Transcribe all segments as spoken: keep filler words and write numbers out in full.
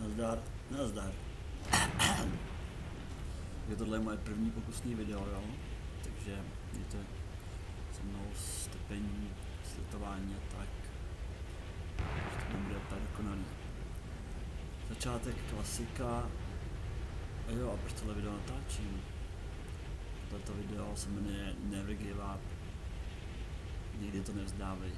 Nazdar, nazdar. Je tohle moje první pokusný video, jo? Takže mějte se mnou stepení, slitování a tak. To nebude úplně dokonalý. Začátek, klasika. A jo, a proč tohle video natáčím? Toto video se jmenuje Never Give Up. Nikdy to nevzdávej.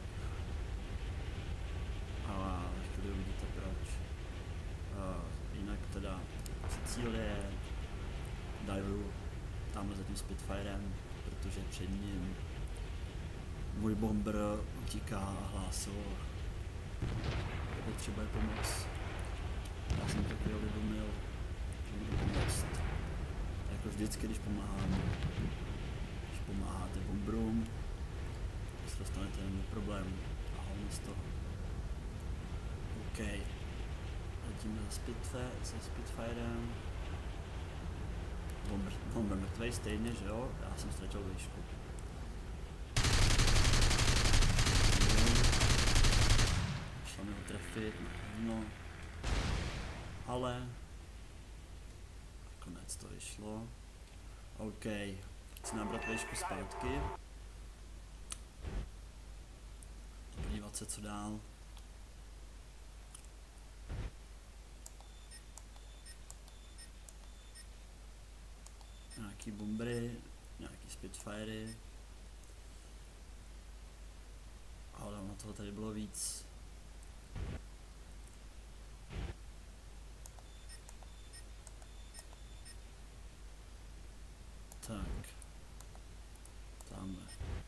A chvíli uvidíte proč. Uh, jinak teda cíl je diveru tamhle za tím Spitfirem, protože před ním můj bomber utíká a hlásil, že potřebuje pomoc. Já jsem takový uvědomil, že budu pomoct. Jako vždycky, když pomáhám, když pomáháte bomberům, tak se dostanete jen do problémů a hlavně z toho. OK. Letíme za Spitfire, se Spitfirem. Bomber, bomber mrtvej stejně, že jo? Já jsem ztratil výšku. Šla mi ho trefit, no. Ale nakonec to vyšlo. OK. Chci nabrat výšku zpátky. Podívat se, co dál. Nějaký bombery, nějaký Spitfiry, ale na toho tady bylo víc. Tak, tamhle.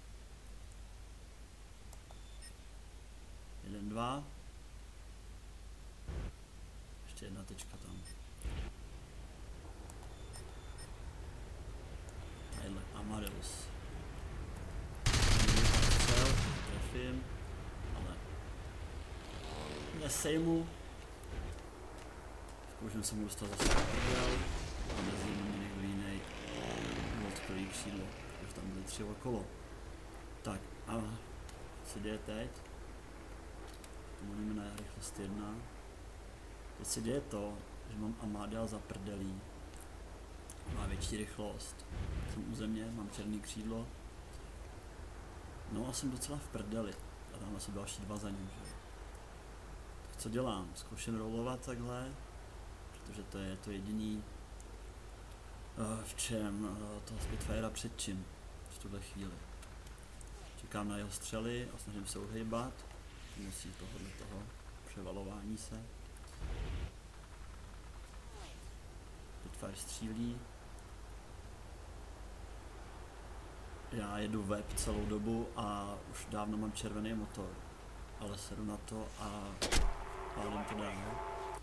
Jeden, dva. Ještě jedna tečka tam. Tadyhle, Amadeus. Střel, trefím, ale nesejmu. Zkouším se mu dostat zase prdel a mezi nimi někdo jiný voltkový křídlo, protože tam byly tři okolo. Tak a co se děje teď? Mluvíme na rychlost jedna. Teď se děje to, že mám Amadea za prdelí. Má větší rychlost. Jsem u země, mám černý křídlo. No a jsem docela v prdeli. A tamhle jsou další dva za ním, že? Tak co dělám? Zkouším rollovat takhle, protože to je to jediný, v čem toho Spitfira předčím v tuhle chvíli. Čekám na jeho střely a snažím se uhejbat. Musí tohohle toho převalování se. Spitfire střílí. Já jedu web celou dobu a už dávno mám červený motor, ale sedu na to a pálím to dál.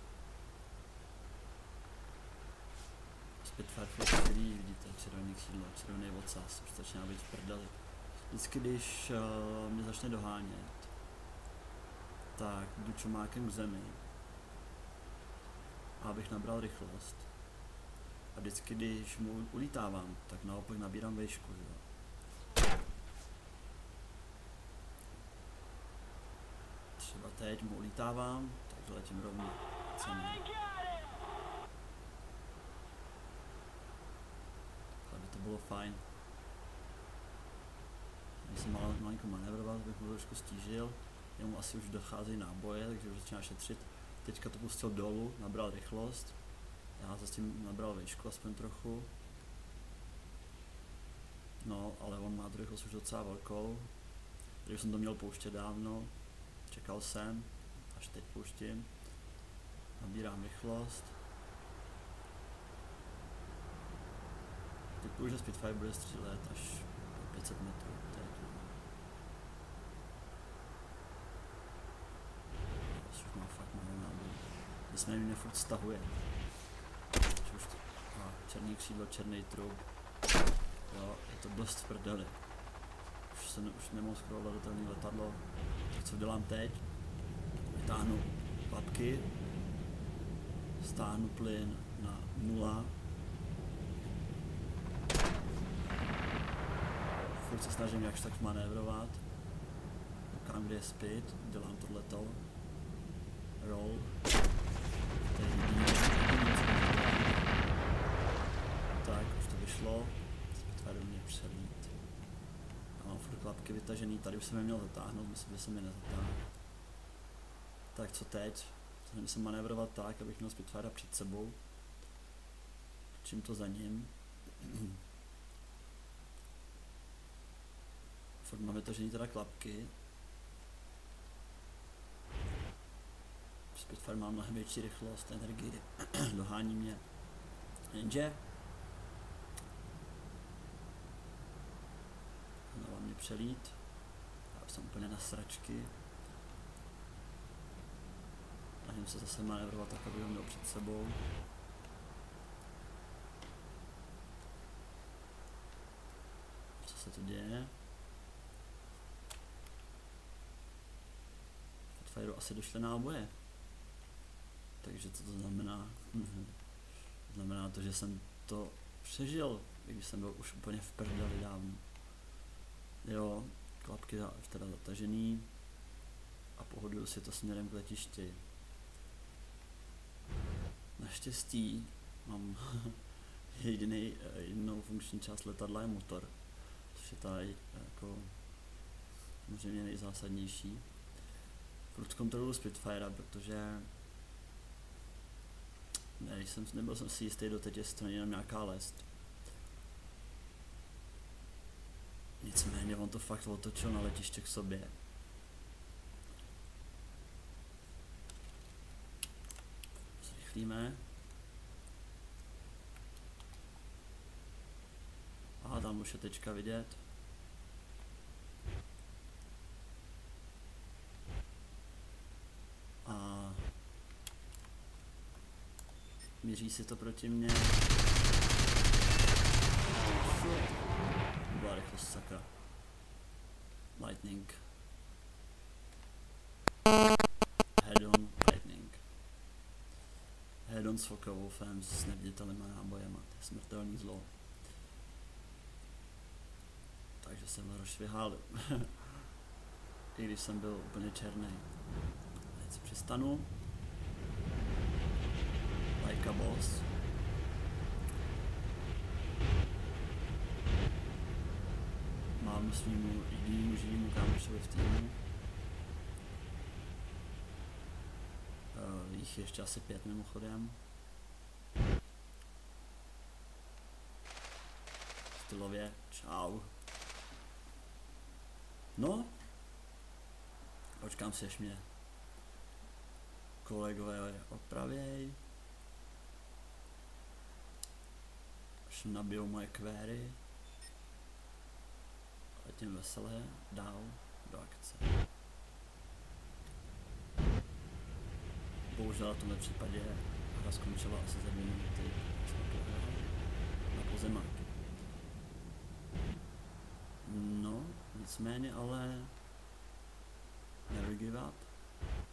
Spitfire střílí, vidíte, červený křídlo, červený ocas, už začíná být v prdeli. Vždycky, když uh, mě začne dohánět, tak jdu čumákem k zemi, abych nabral rychlost. A vždycky, když mu ulítávám, tak naopak nabírám výšku, že jo. Třeba teď mu ulítávám, takže letím rovně cenu. Aby to bylo fajn. Když jsem mal, malinko manévroval, bych mu trošku stížil. Jemu asi už docházejí náboje, takže už začíná šetřit. Teďka to pustil dolů, nabral rychlost. Já zase tím nabral výšku aspoň trochu. No, ale on má tu rychlost už docela velkou. Takže jsem to měl pouštět dávno. Čekal jsem, až teď pouštím. Nabírám rychlost. Teď už Spitfire bude střílet až pět set metrů. Teď. Už má fakt málo nábojů. Nicméně mě furt stahuje. Už to, a, černý křídlo, černý trub. Jo, je to dost v prdeli. Už, se ne, už nemohu scrollovat do telný letadlo. Tak co dělám teď? Vytáhnu papky. Stáhnu plyn na nula. Furt se snažím jakž tak manévrovat. Koukám, kde je spit, dělám tohleto. Roll. To je jediný vytažený, tady už jsem je měl zatáhnout, myslím, že jsem je nezatáhl. Tak co teď? Snažím se manévrovat tak, abych měl Spitfire před sebou. Čím to za ním. Furt mám vytažený teda klapky. Spitfire má mnohem větší rychlost, energii, dohání mě. Jenže dává mě přelít. Já jsem úplně na sračky. Snažím se zase manévrovat tak, aby ho měl před sebou. Co se tu děje? Spitfireu asi došly náboje. Takže co to znamená? Znamená to, že jsem to přežil, i když jsem byl už úplně v prdeli dávno. Jo, klapky teda zatažený a pohoduju si to směrem k letišti. Naštěstí mám jediný, jedinou funkční část letadla je motor, což je tady jako samozřejmě nejzásadnější. Furt kontroluji Spitfire, protože ne, jsem, nebyl jsem si jistý doteď, jestli to není jenom nějaká lest. Nicméně on to fakt otočil na letiště k sobě. Zrychlíme. Aha, tam už je tečka vidět. A míří si to proti mně. Byla rychlost, sakra. Lightning. Head on, lightning. Head on s Focke-Wulfem s neviditelnýma nábojema, to je smrtelný zlo. Takže jsem ho rozšvihal. I když jsem byl úplně černý. Teď si přistanu. Like a boss. Mám svýmu jedinýmu živýmu kámošovi v týmu. Uh, jich ještě asi pět mimochodem. Stylově, čau. No, počkám si, až mě kolegové opravěj. Až nabijou moje kvéry. A tím veselé dál do akce. Bohužel v tomhle případě hra skončila asi za dvě minuty. Na pozemáky. No, nicméně ale never give up.